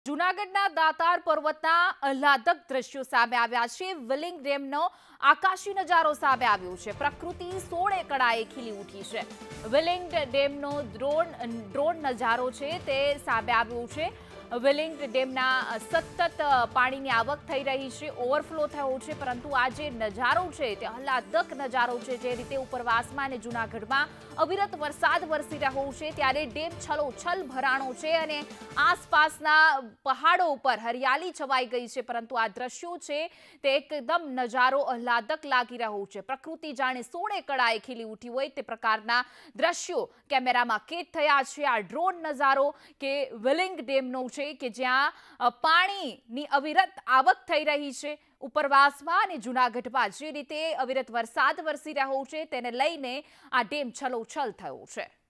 જૂનાગઢના દાતાર પર્વતના આહલાદક દ્રશ્યો સામે આવ્યા છે। વિલિંગ ડેમનો આકાશી નજારો સામે આવ્યો છે। પ્રકૃતિ 16 કળાએ ખીલી ઉઠી છે। વિલિંગ ડેમનો ડ્રોન નજારો છે તે સામે આવ્યો છે। વિલિંગ ડેમના સતત પાણીની આવક થઈ રહી છે, ઓવરફ્લો થયો છે, પરંતુ આ જે નજારો છે તે આહલાદક નજારો છે। જે રીતે ઉપરવાસમાં અને જૂનાગઢમાં અવિરત વરસાદ વરસી રહ્યો છે ત્યારે ડેમ છલોછલ ભરાણો છે અને આસપાસના પહાડો ઉપર હરિયાળી છવાઈ ગઈ છે, પરંતુ આ દ્રશ્યો છે તે એકદમ નજારો આહલાદક લાગી રહ્યો છે। પ્રકૃતિ જાણે 16 કળાએ ખીલી ઉઠી હોય તે પ્રકારના દ્રશ્યો કેમેરામાં કેદ થયા છે। આ ડ્રોન નજારો કે વિલિંગ ડેમનો છે કે જ્યાં પાણીની અવિરત આવક થઈ રહી છે। ઉપરવાસમાં અને જૂનાગઢમાં જે રીતે અવિરત વરસાદ વરસી રહ્યો છે તેને લઈને આ ડેમ છલોછલ થયો છે।